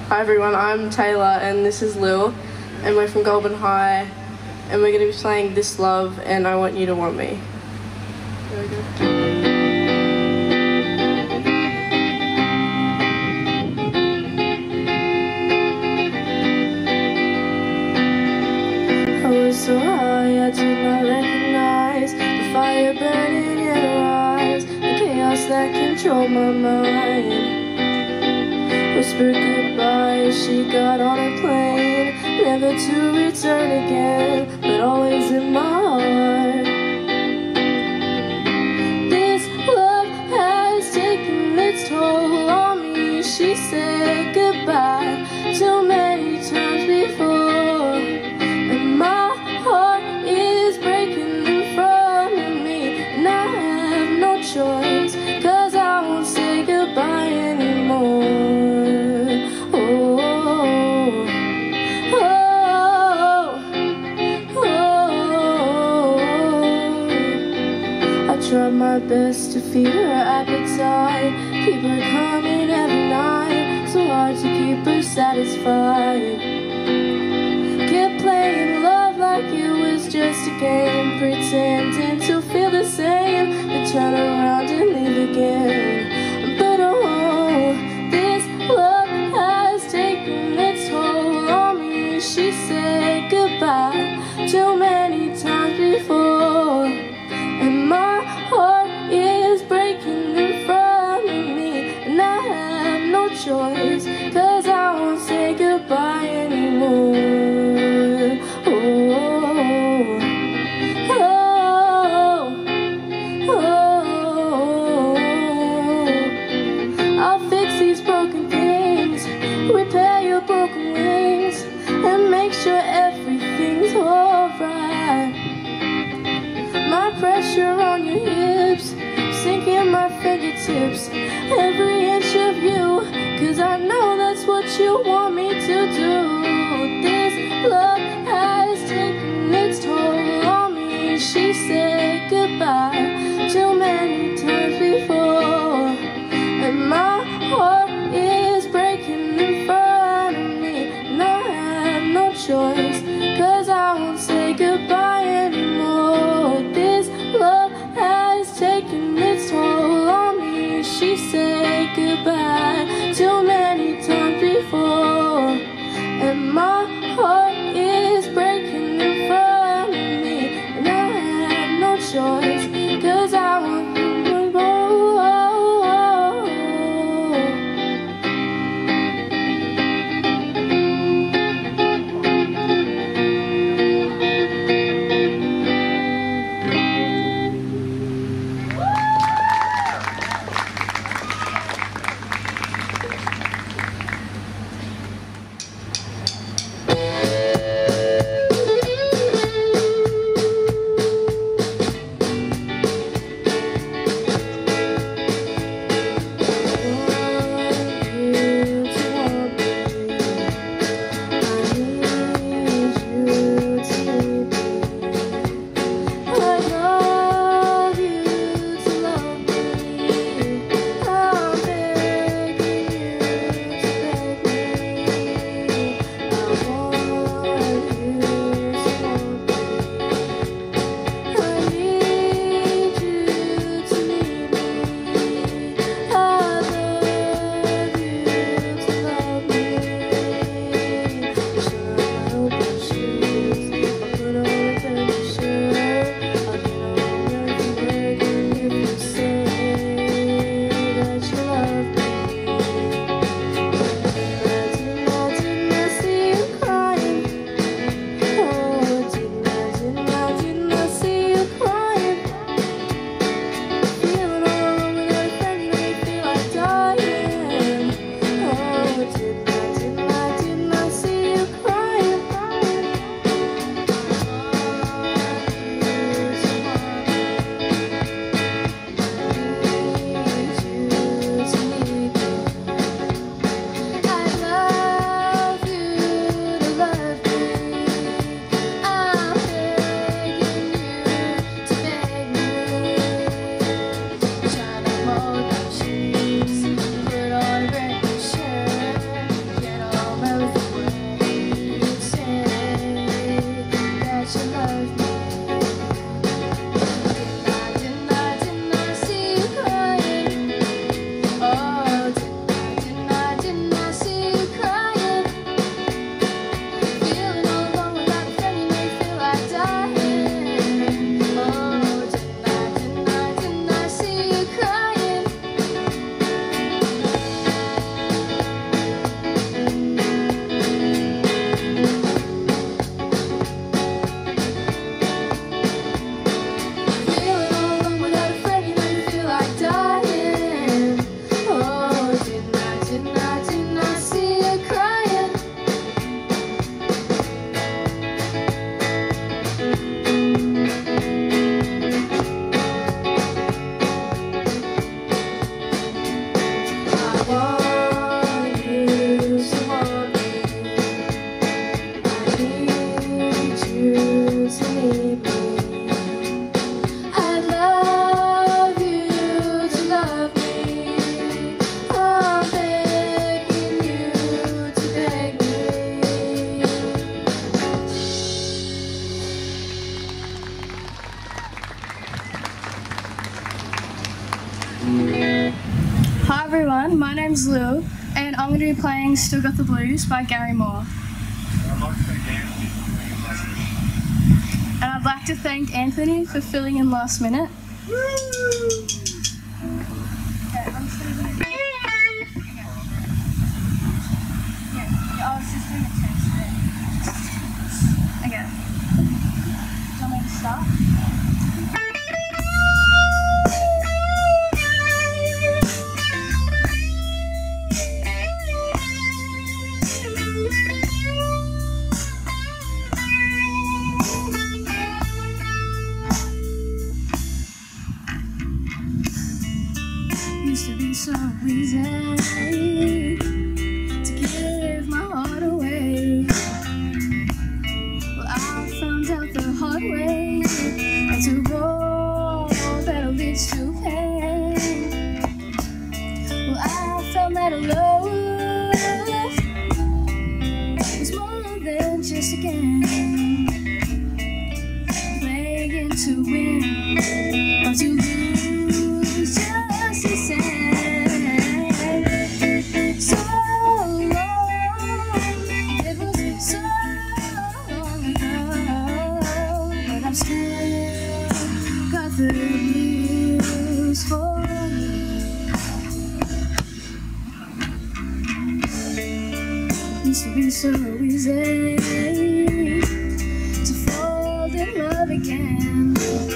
Hi everyone, I'm Tayla and this is Lil, and we're from Goulburn High, and we're going to be playing This Love and I Want You to Want Me. There we go. I was so high I did not recognize the fire burning in her eyes, the chaos that controlled my mind. Whispered goodbye as she got on a plane, never to return again, but always in my heart. This love has taken its toll on me. She said goodbye too many times before, and my heart is breaking in front of me, and I have no choice, 'cause I won't say goodbye anymore. Tried my best to feed her appetite, keep her coming every night, so hard to keep her satisfied. Kept playing love like it was just a game, pretending to feel the same, then turn around and leave again. But oh, this love has taken its toll on me. She said goodbye too many times before, and my heart is breaking in front of me, and I have no choice, 'cause I won't say goodbye anymore. Oh, oh, oh, oh. Hi everyone, my name's Lou, and I'm going to be playing Still Got the Blues by Gary Moore. And I'd like to thank Anthony for filling in last minute. Okay, I'm just going to do... I was just doing a test there. Okay. Do you want me to start? Used to be so easy to give my heart away. Well, I found out the hard way. It's a road that leads to pain. Well, I found that love was more than just a game. Playing to win or to lose, just the same. So long, it was so long ago, but I'm still got the blues for you. Used to be so easy to fall in love again.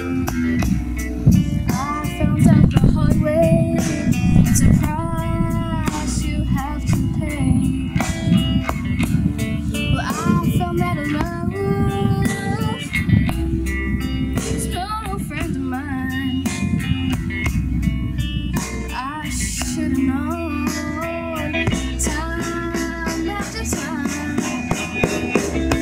I found out the hard way. It's a price you have to pay. Well, I found that love is no friend of mine. I should have known time after time.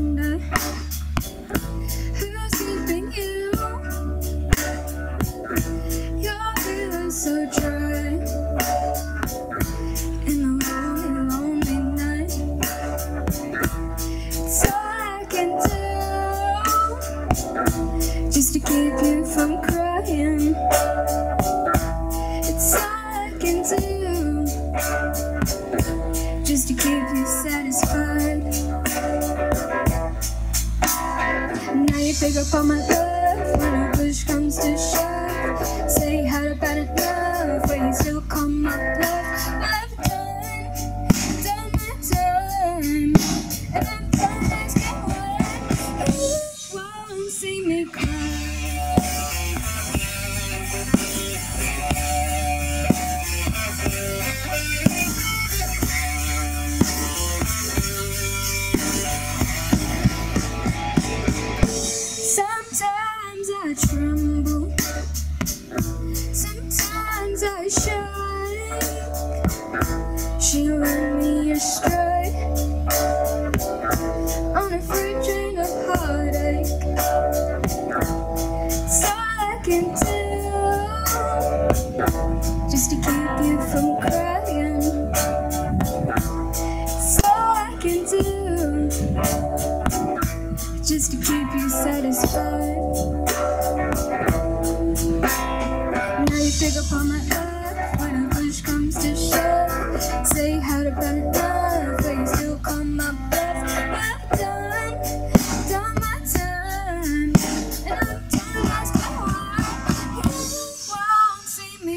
wonder who's keeping you. Your feelings so dry in the lonely, lonely night. It's all I can do just to keep you from crying. It's all I can do just to keep you satisfied. Now you pick up on my love when a push comes to shove. Say you had about enough, but you still call my bluff. Well, I've done my time, and I'm done asking why you won't see me cry. Sometimes I tremble, sometimes I shake. She led me astray on a freight train of heartache. It's all I can do just to keep you from crying. It's all I can do just to keep you satisfied. Now you pick up on my love when a push comes to shove. Say you had about enough, but you still call my bluff. Well, I've done my time, and I'm done asking why you won't see me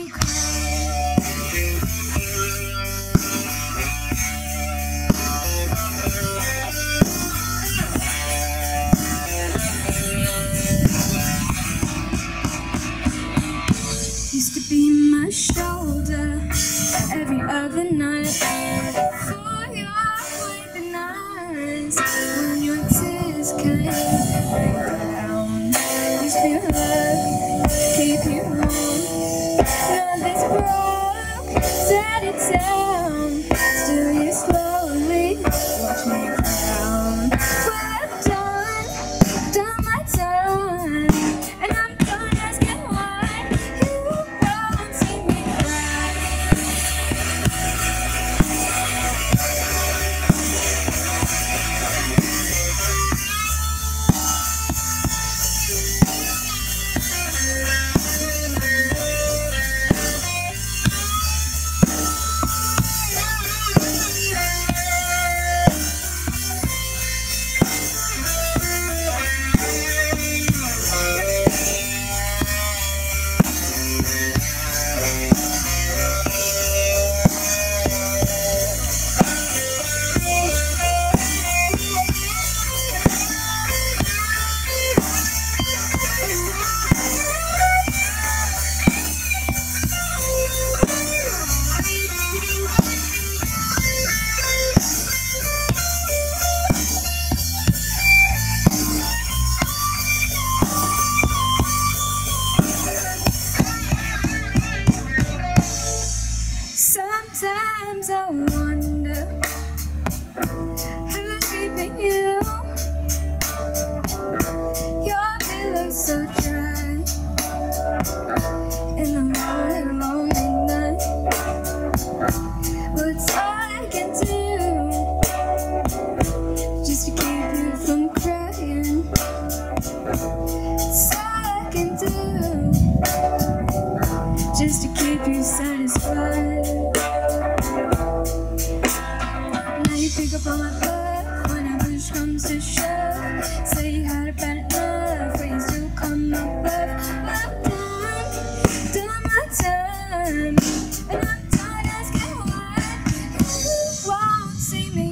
used to be my shoulder every other night for your weeping eyes when your tears came down. Used to be love, keep you warm. Now this broke, set it down. Still you slowly watch me drown. Well, I've done my time, and I'm done asking why you won't see me cry. Sometimes I wonder who's keeping you. Your feelings so dry in the lonely, lonely night. Well, it's all I can do just to keep you from crying. It's all I can do just to keep you satisfied. Now you pick up on my butt when a push comes to shove. Say you had about enough, but you still call my bluff. Well, I've done my time, and I'm done asking why you won't see me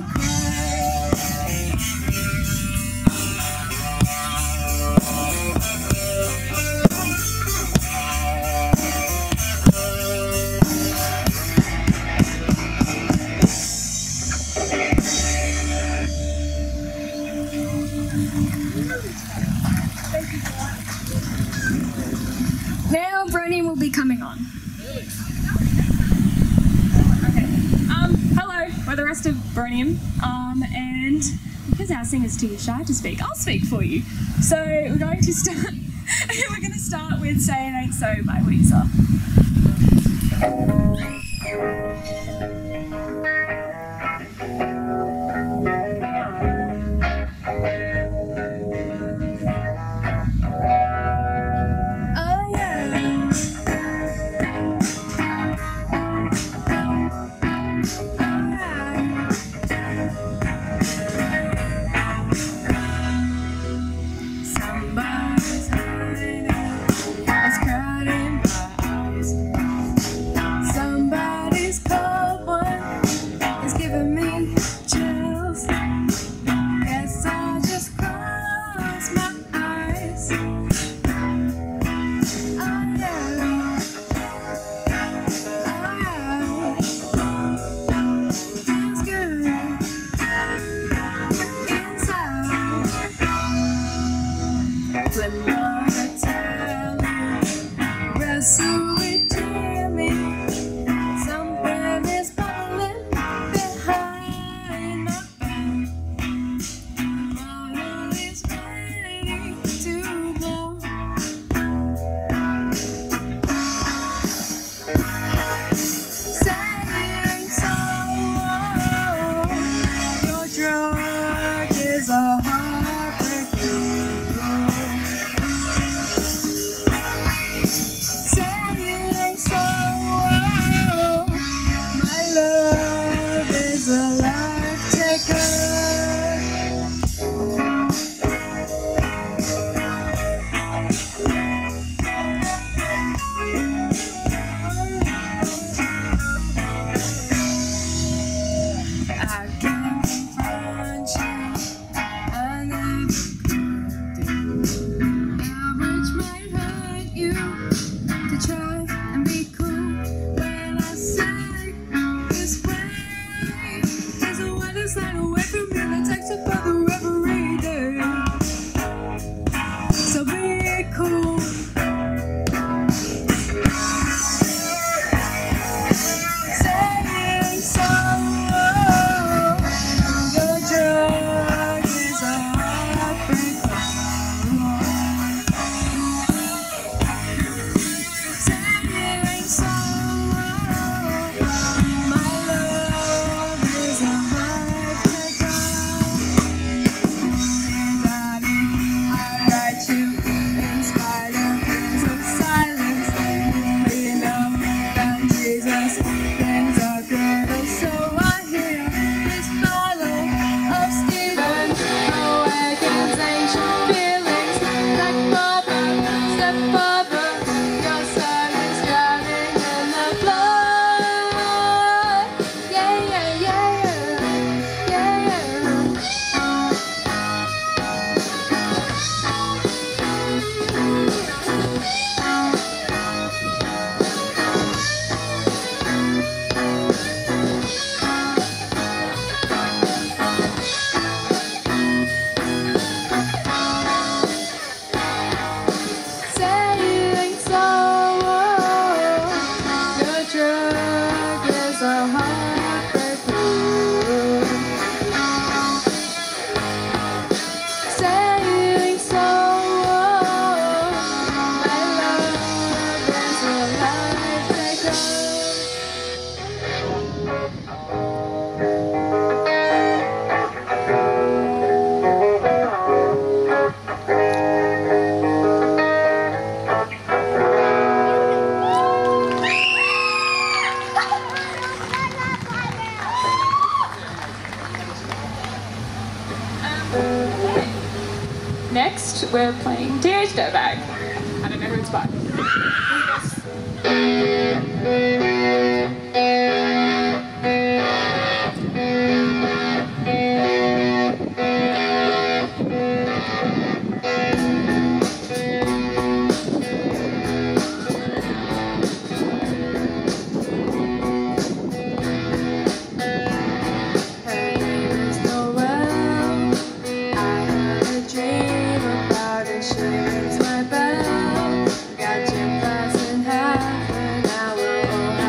Now Brony will be coming on. Okay. Hello, we're the rest of Bronium, and because our singer's too shy to speak, I'll speak for you. So we're going to start. We're going to start with "Say It Ain't So" by Weezer. Next, we're playing Dear Dirtbag. I don't know who it's by. Got your glass in half, and I will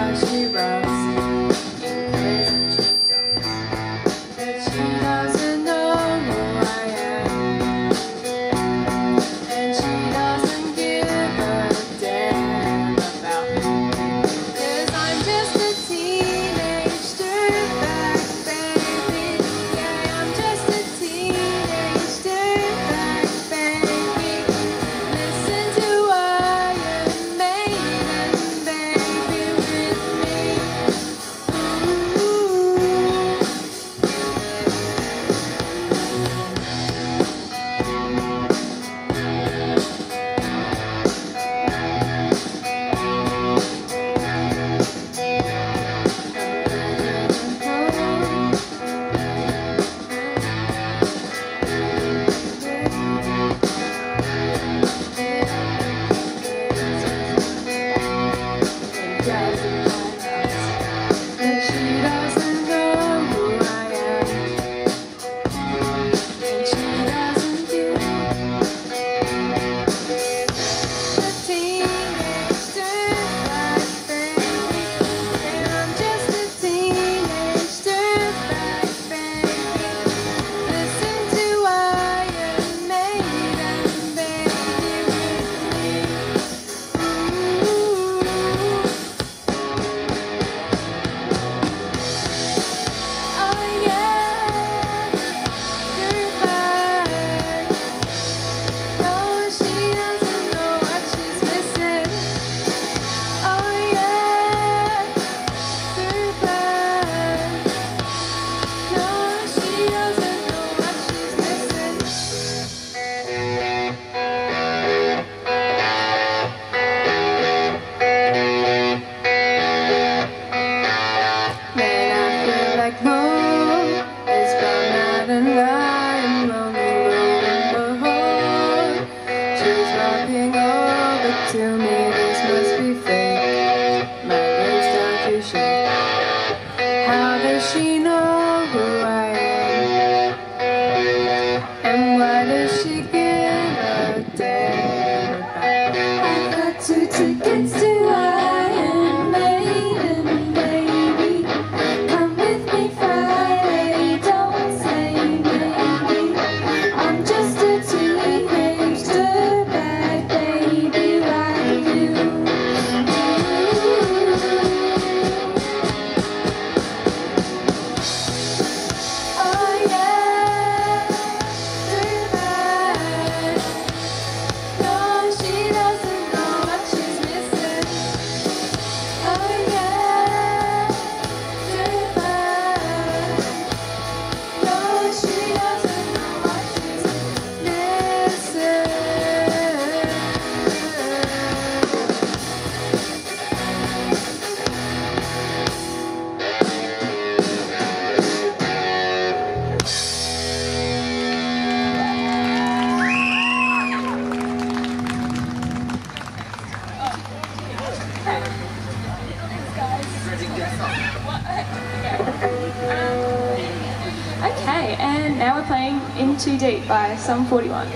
Too Deep by Sum 41.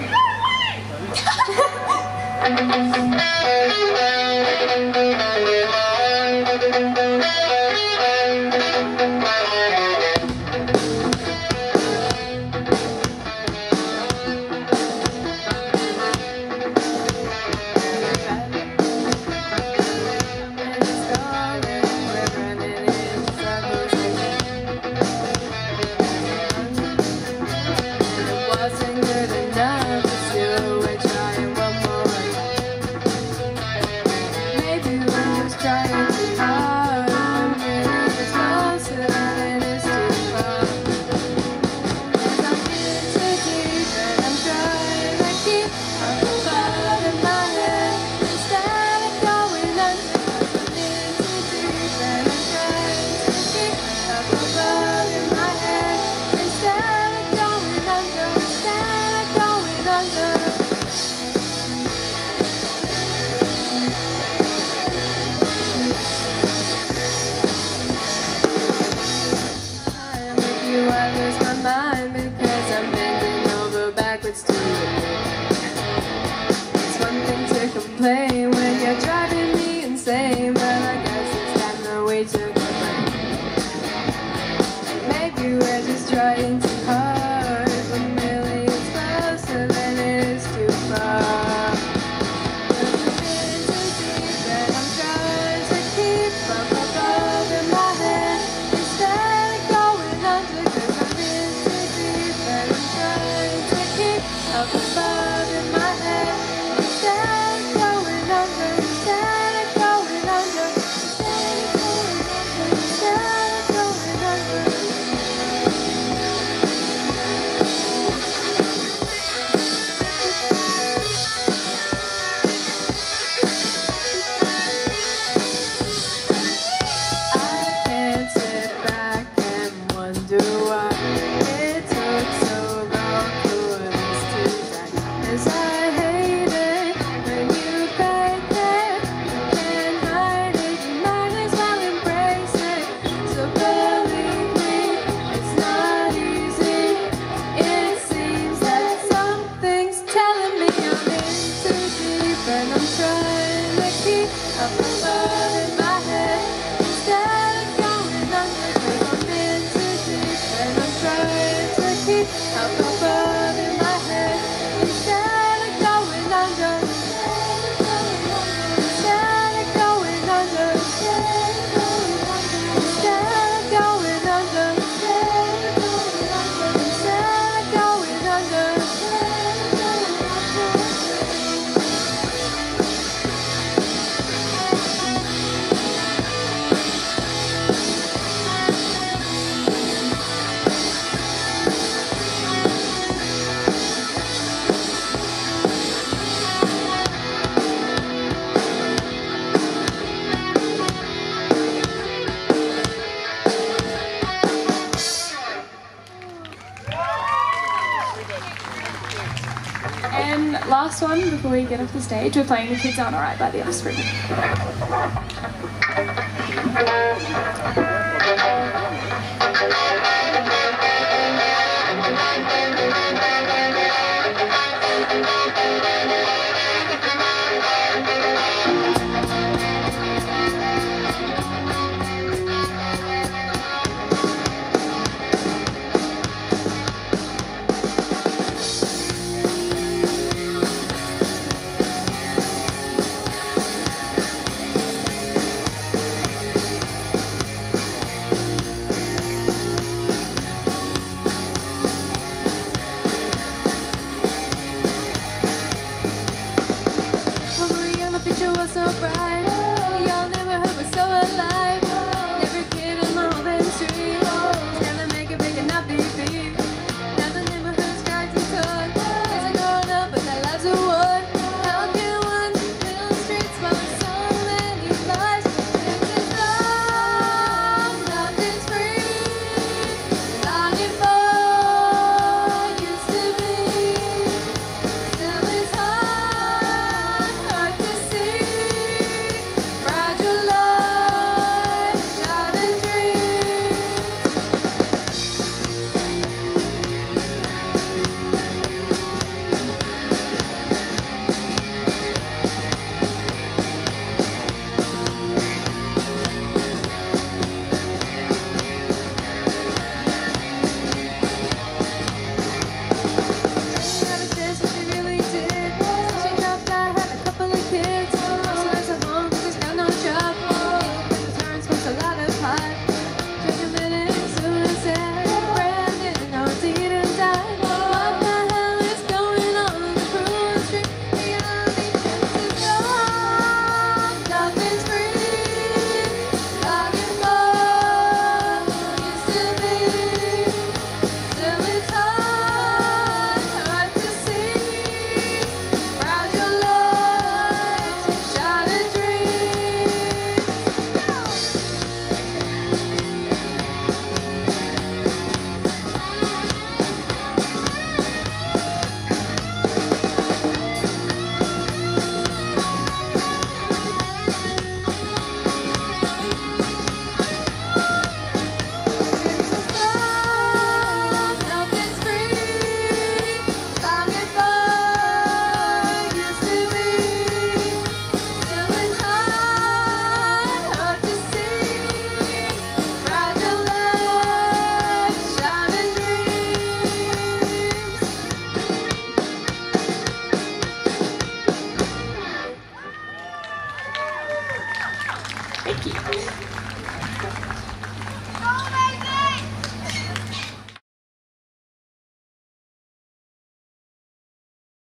When you're driving me insane, but I guess it's time that we took a break. Maybe we're just trying too hard, but really it's closer than it is too far. But you've been too deep and I'm trying to keep up above in my head instead of going under, 'cause I've been too deep and I'm trying to keep up above in my head instead. And last one before we get off the stage, we're playing The Kids Aren't Alright by The Offspring.